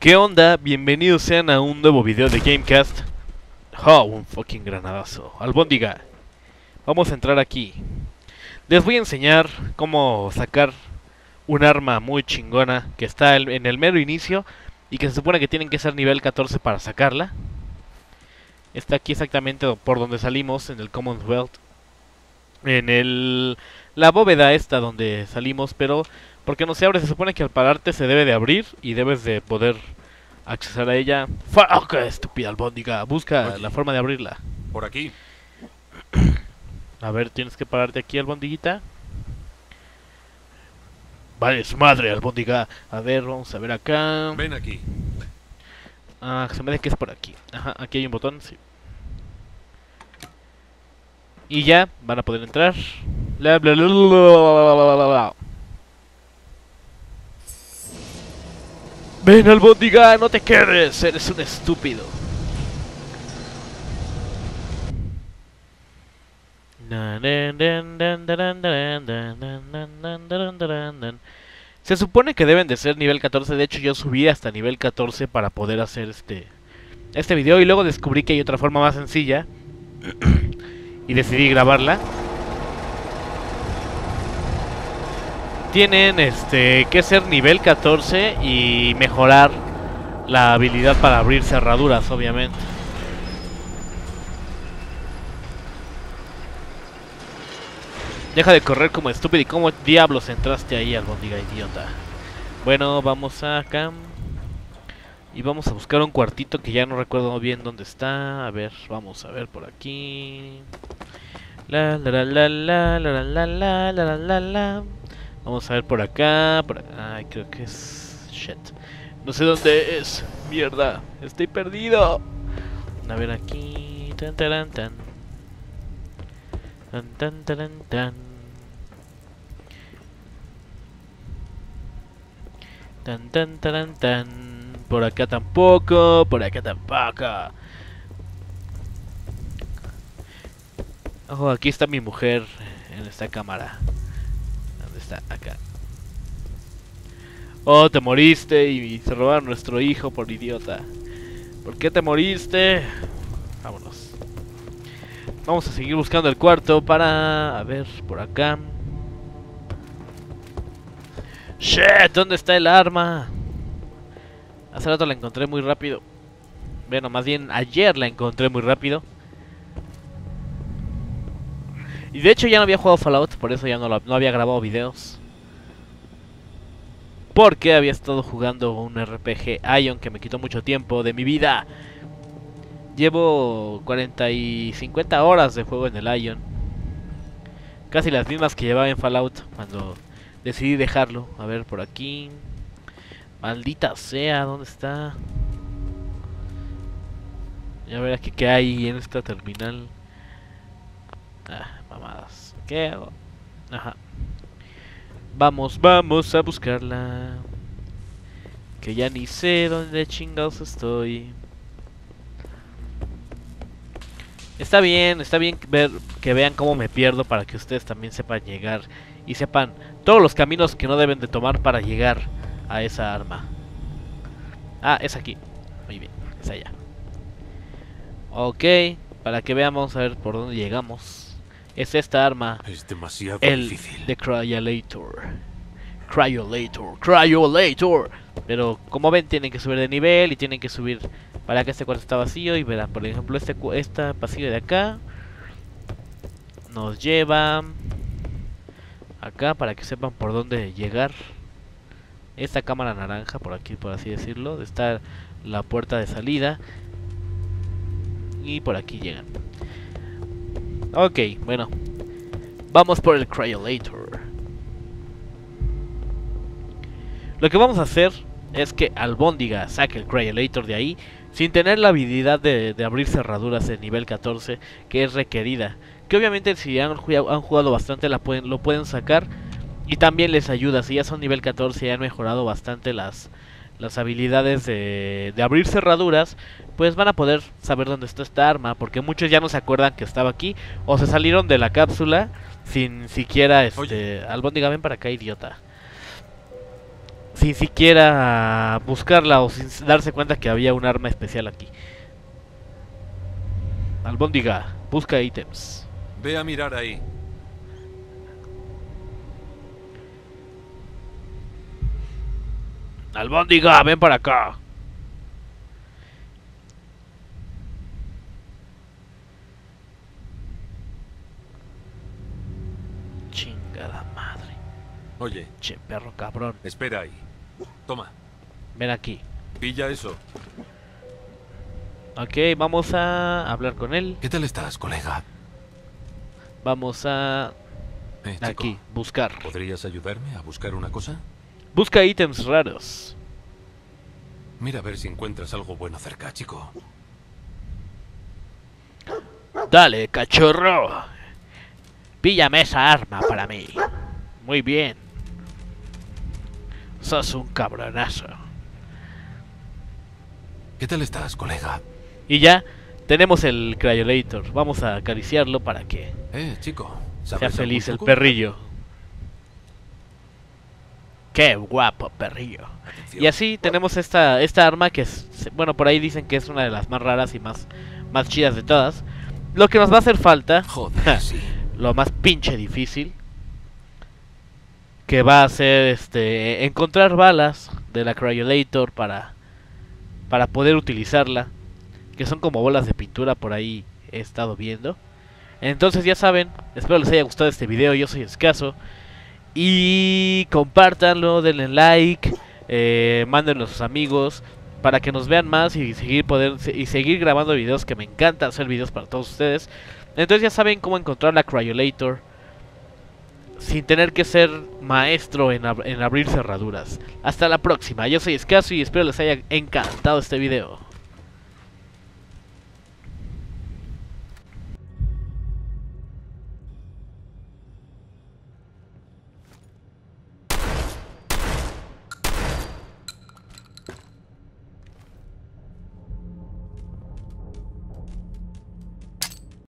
¿Qué onda? Bienvenidos sean a un nuevo video de Gamecast. Oh, un fucking granadazo. Albóndiga. Vamos a entrar aquí. Les voy a enseñar cómo sacar un arma muy chingona que está en el mero inicio y que se supone que tienen que ser nivel 14 para sacarla. Está aquí exactamente por donde salimos, en el Commonwealth. La bóveda esta donde salimos, pero porque no se abre, se supone que al pararte se debe de abrir y debes de poder accesar a ella. ¡Fuck! Estúpida albóndiga, busca Oye, la forma de abrirla. por aquí. A ver, tienes que pararte aquí, albóndiguita. Vale, su madre, albóndiga. A ver, vamos a ver acá. Ven aquí. Ah, se me da que es por aquí. Ajá, aquí hay un botón, sí. Y ya, van a poder entrar. Bla, bla, bla, bla, bla, bla, bla, bla. Ven, albóndiga, no te quedes, eres un estúpido. Se supone que deben de ser nivel 14. De hecho yo subí hasta nivel 14 para poder hacer este video. Y luego descubrí que hay otra forma más sencilla y decidí grabarla. Tienen que ser nivel 14 y mejorar la habilidad para abrir cerraduras, obviamente. Deja de correr como estúpido. ¿Y cómo diablos entraste ahí, albóndiga idiota? Bueno, vamos acá. Y vamos a buscar un cuartito que ya no recuerdo bien dónde está. A ver, vamos a ver por aquí. La la la la la la la la la la la. Vamos a ver por acá. Ay, creo que es... Shit. No sé dónde es. Mierda, estoy perdido. A ver aquí. Tan tan tan. Tan tan tan tan. Tan tan tan tan. Por acá tampoco. Por acá tampoco. Ojo, aquí está mi mujer en esta cámara. ¿Dónde está? Acá. Oh, te moriste y se robaron nuestro hijo por idiota. ¿Por qué te moriste? Vámonos. Vamos a seguir buscando el cuarto para... A ver, por acá. Shit, ¿dónde está el arma? Hace rato la encontré muy rápido. Bueno, más bien ayer la encontré muy rápido. Y de hecho ya no había jugado Fallout, por eso ya no había grabado videos. Porque había estado jugando un RPG Ion que me quitó mucho tiempo de mi vida. Llevo 40 y 50 horas de juego en el Ion. Casi las mismas que llevaba en Fallout cuando decidí dejarlo. A ver, por aquí. Maldita sea, ¿dónde está? Y a ver aquí qué hay en esta terminal. Ah, mamadas. ¿Qué hago? Ajá. Vamos a buscarla. Que ya ni sé dónde chingados estoy. Está bien que vean cómo me pierdo para que ustedes también sepan llegar y sepan todos los caminos que no deben de tomar para llegar a esa arma. Ah, es aquí. Muy bien, es allá. Ok, para que veamos a ver por dónde llegamos. Es esta arma. Es demasiado El difícil. de Cryolator. Pero como ven, tienen que subir de nivel y tienen que subir para que este cuarto está vacío. Y verán, por ejemplo, esta pasillo de acá nos lleva acá para que sepan por dónde llegar. Esta cámara naranja, por aquí, por así decirlo, está la puerta de salida. Y por aquí llegan. Ok, bueno. Vamos por el Cryolator. Lo que vamos a hacer es que Albóndiga saque el Cryolator de ahí sin tener la habilidad de abrir cerraduras de nivel 14 que es requerida. Que obviamente si han jugado bastante lo pueden sacar. Y también les ayuda, si ya son nivel 14 y han mejorado bastante las habilidades de abrir cerraduras, pues van a poder saber dónde está esta arma. Porque muchos ya no se acuerdan que estaba aquí o se salieron de la cápsula sin siquiera... Oye. Albóndiga, ven para acá, idiota. sin siquiera buscarla o sin darse cuenta que había un arma especial aquí. Albóndiga, busca ítems. Ve a mirar ahí. Albóndiga, ven para acá. Chingada madre. Oye, Che, perro cabrón. espera ahí. Toma, Ven aquí. pilla eso. Ok, vamos a hablar con él. ¿Qué tal estás, colega? Vamos a... Chico, aquí, buscar. ¿podrías ayudarme a buscar una cosa? Busca ítems raros. Mira a ver si encuentras algo bueno cerca, chico. Dale, cachorro. Píllame esa arma para mí. Muy bien. Sos un cabronazo. ¿Qué tal estás, colega? Y ya tenemos el Cryolator. Vamos a acariciarlo para que Chico, sea ¿sabes feliz el algún truco? perrillo. Qué guapo perrillo. Atención. Y así tenemos esta arma que es, bueno, por ahí dicen que es una de las más raras y más chidas de todas. Lo que nos va a hacer falta, Joder, sí. lo más pinche difícil, que va a ser encontrar balas de la Cryolator para poder utilizarla, que son como bolas de pintura, por ahí he estado viendo. Entonces ya saben, espero les haya gustado este video. Yo soy Escaso y compártanlo, denle like, mándenlo a sus amigos para que nos vean más y seguir grabando videos, que me encanta hacer videos para todos ustedes. Entonces ya saben cómo encontrar la Cryolator sin tener que ser maestro en abrir cerraduras. Hasta la próxima, yo soy Escaso y espero les haya encantado este video.